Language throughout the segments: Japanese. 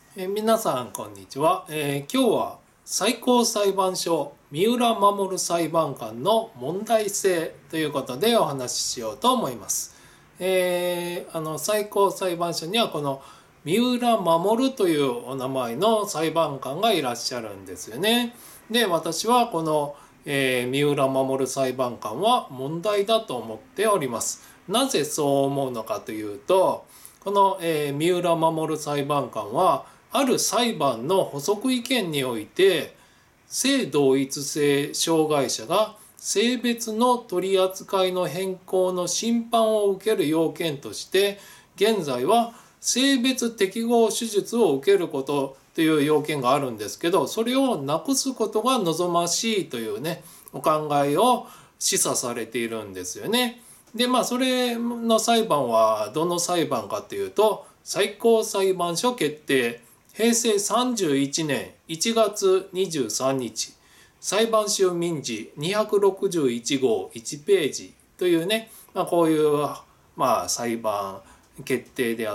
皆さんこんにちは。今日は最高裁判所三浦守裁判官の問題性ということでお話ししようと思います。最高裁判所にはこの三浦守というお名前の裁判官がいらっしゃるんですよね。で、私はこの、三浦守裁判官は問題だと思っております。なぜそう思うのかというと、この、三浦守裁判官はある裁判の補足意見において、性同一性障害者が性別の取り扱いの変更の審判を受ける要件として、現在は性別適合手術を受けることという要件があるんですけど、それをなくすことが望ましいというね、お考えを示唆されているんですよね。で、それの裁判はどの裁判かというと、最高裁判所決定平成31年1月23日裁判所民事261号1ページというね、こういう、裁判決定であって、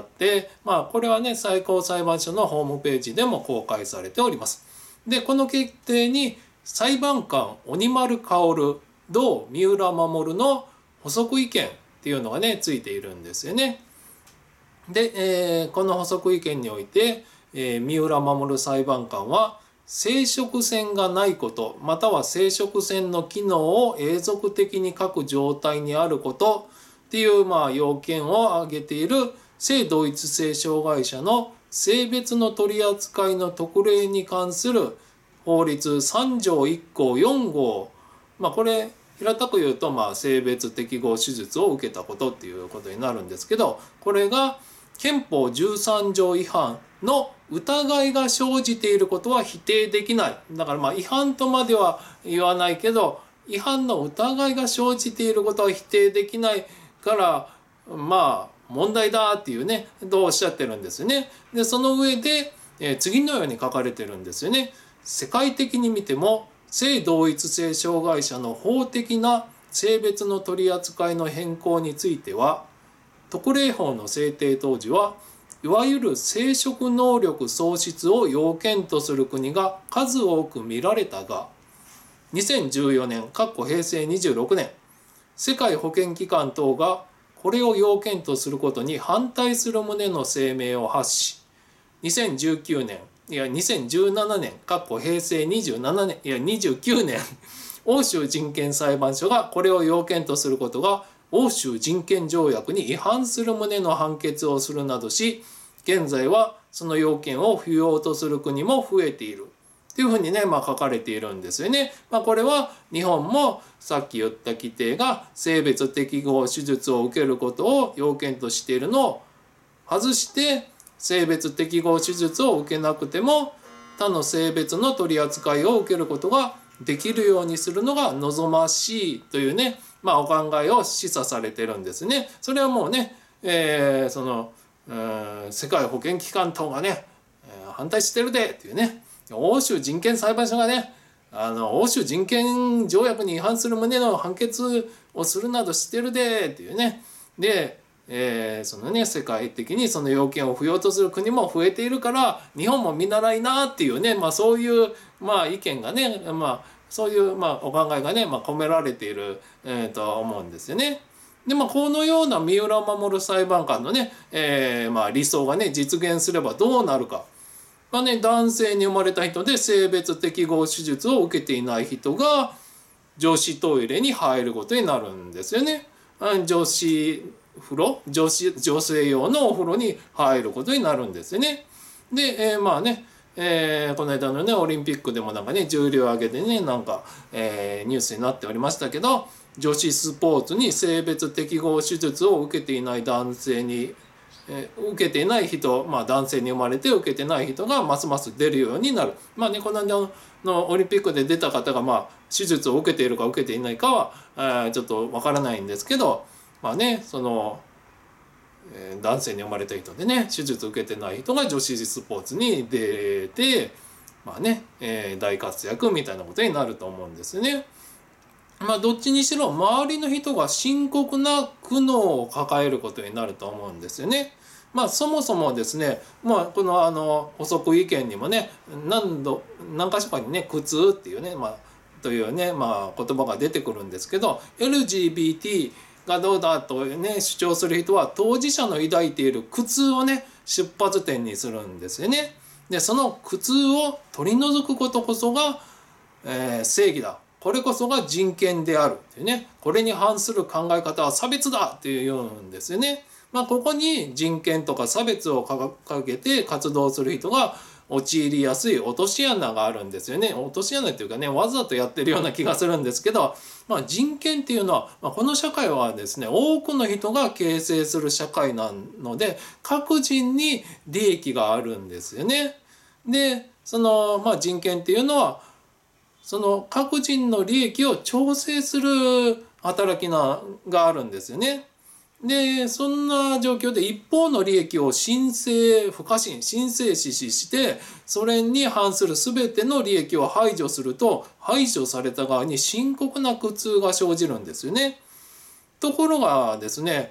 これはね、最高裁判所のホームページでも公開されております。で、この決定に裁判官鬼丸薫同三浦守の補足意見っていうのがね、ついているんですよね。で、この補足意見において、三浦守裁判官は生殖腺がないことまたは生殖腺の機能を永続的に欠く状態にあることっていう要件を挙げている性同一性障害者の性別の取り扱いの特例に関する法律3条1項4号、これ平たく言うと性別適合手術を受けたことっていうことになるんですけど、これが憲法13条違反の疑いが生じていることは否定できない。だから違反とまでは言わないけど、違反の疑いが生じていることは否定できないから問題だっていうねとおっしゃってるんですよね。でその上で、次のように書かれてるんですよね。世界的に見ても性同一性障害者の法的な性別の取り扱いの変更については、特例法の制定当時はいわゆる生殖能力喪失を要件とする国が数多く見られたが、2014年平成26年世界保健機関等がこれを要件とすることに反対する旨の声明を発し、2019年2017年平成27年29年欧州人権裁判所がこれを要件とすることが欧州人権条約に違反する旨の判決をするなどし、現在はその要件を不要とする国も増えているというふうにね、書かれているんですよね。これは日本もさっき言った規定が性別適合手術を受けることを要件としているのを外して、性別適合手術を受けなくても他の性別の取り扱いを受けることができるようにするのが望ましいというね、お考えを示唆されてるんですね。それはもうね、世界保健機関等がね、反対してるでっていうね、欧州人権裁判所がね、欧州人権条約に違反する旨の判決をするなどしてるでっていうね。で、そのね、世界的にその要件を不要とする国も増えているから日本も見習いなっていうね、そういう意見がね、そういうお考えがね、込められている、と思うんですよね。でこのような三浦守裁判官のね、理想がね実現すればどうなるか。男性に生まれた人で性別適合手術を受けていない人が女子トイレに入ることになるんですよね。女子風呂、女性用のお風呂に入ることになるんですよね。で、この間のねオリンピックでも重量挙げでねニュースになっておりましたけど、女子スポーツに性別適合手術を受けていない男性に、受けていない人、男性に生まれて受けてない人がますます出るようになる。この間のオリンピックで出た方が手術を受けているか受けていないかはちょっとわからないんですけど、その男性に生まれた人でね手術受けてない人が女子スポーツに出て大活躍みたいなことになると思うんですね。どっちにしろ周りの人が深刻な苦悩を抱えることになると思うんですよね。 そもそもですね、この補足意見にもね何箇所かにね苦痛っていうね、というね、言葉が出てくるんですけど、 LGBT がどうだとね主張する人は当事者の抱いている苦痛をね出発点にするんですよね。でその苦痛を取り除くことこそが、正義だ、これこそが人権であるっていうね、これに反する考え方は差別だっていうんですよね。ここに人権とか差別を掲げて活動する人が陥りやすい落とし穴があるんですよね。落とし穴っていうかね、わざとやってるような気がするんですけど、人権っていうのは、この社会はですね多くの人が形成する社会なので各人に利益があるんですよね。でその、人権っていうのはその各人の利益を調整する働きがあるんですよね。でそんな状況で一方の利益を不可侵神聖視してそれに反する全ての利益を排除すると、排除された側に深刻な苦痛が生じるんですよね。ところがですね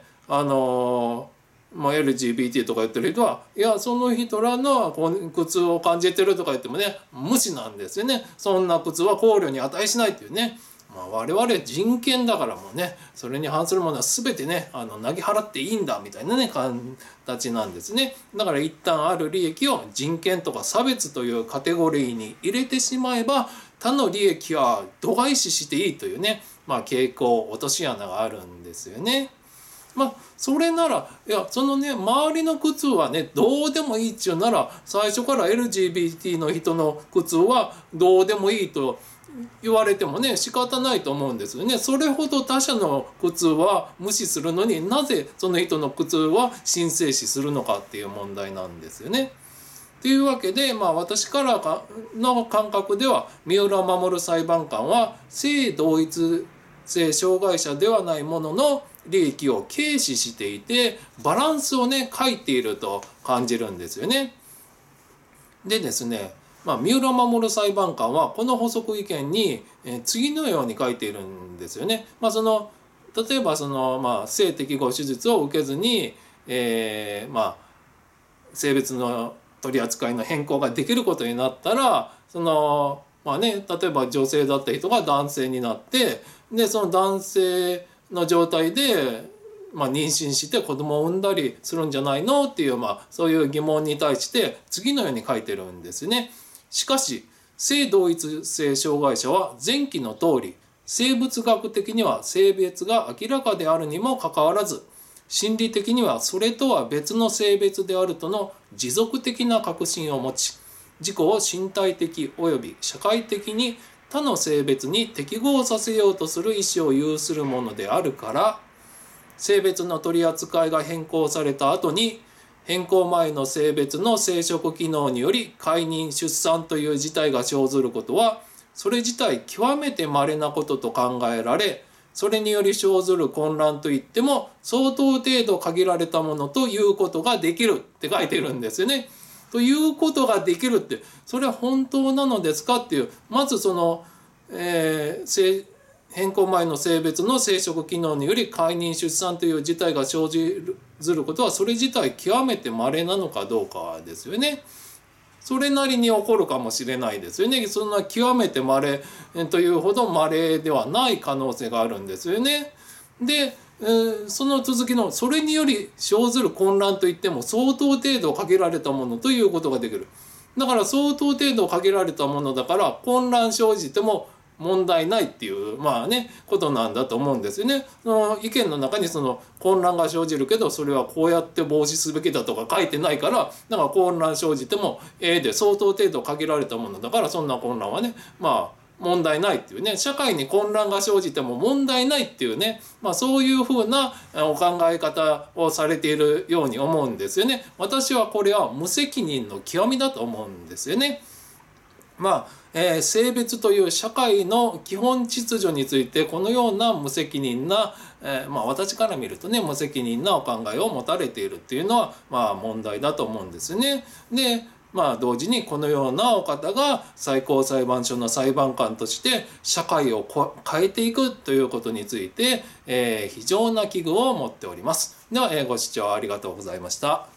LGBT とか言ってる人はいやその人らの苦痛を感じてるとか言ってもね無視なんですよね。そんな苦痛は考慮に値しないっていうね、我々人権だからもうねそれに反するものは全てね投げ払っていいんだみたいなね形なんですね。だから一旦ある利益を人権とか差別というカテゴリーに入れてしまえば他の利益は度外視していいというね傾向落とし穴があるんですよね。それならいやそのね周りの苦痛はねどうでもいいっちゅうなら最初から LGBT の人の苦痛はどうでもいいと言われてもね仕方ないと思うんですよね。それほど他者の苦痛は無視するのになぜその人の苦痛は神聖視するのかっていう問題なんですよね。というわけで、私からの感覚では三浦守裁判官は性同一性障害者ではないものの利益を軽視していてバランスをね欠いていると感じるんですよね。でですね、三浦守裁判官はこの補足意見に次のように書いているんですよね。例えば性適合手術を受けずに、性別の取り扱いの変更ができることになったら例えば女性だった人が男性になってでその男性の状態で、妊娠して子供を産んだりするんじゃないのっていう、そういう疑問に対して次のように書いてるんですね。しかし性同一性障害者は前記の通り生物学的には性別が明らかであるにもかかわらず心理的にはそれとは別の性別であるとの持続的な確信を持ち自己を身体的及び社会的に他の性別に適合させようとする意思を有するものであるから性別の取り扱いが変更された後に変更前の性別の生殖機能により解任出産という事態が生ずることはそれ自体極めて稀なことと考えられそれにより生ずる混乱といっても相当程度限られたものということができるって書いてるんですよね。ということができるってそれは本当なのですかっていうまず変更前の性別の生殖機能により解任出産という事態が生ずることはそれ自体極めて稀なのかどうかですよね。それなりに起こるかもしれないですよね。そんな極めて稀というほど稀ではない可能性があるんですよね。でその続きのそれにより生ずる混乱といっても相当程度限られたものということができる。だから相当程度限られたものだから混乱生じても問題ないっていうことなんだと思うんですよね。その意見の中にその混乱が生じるけどそれはこうやって防止すべきだとか書いてないからだから混乱生じてもで相当程度限られたものだからそんな混乱はね問題ないっていうね社会に混乱が生じても問題ないっていうねそういうふうなお考え方をされているように思うんですよね。私はこれは無責任の極みだと思うんですよね。性別という社会の基本秩序についてこのような無責任な、私から見るとね無責任なお考えを持たれているっていうのは問題だと思うんですね。で同時にこのようなお方が最高裁判所の裁判官として社会を変えていくということについて、非常な危惧を持っております。では、ご視聴ありがとうございました。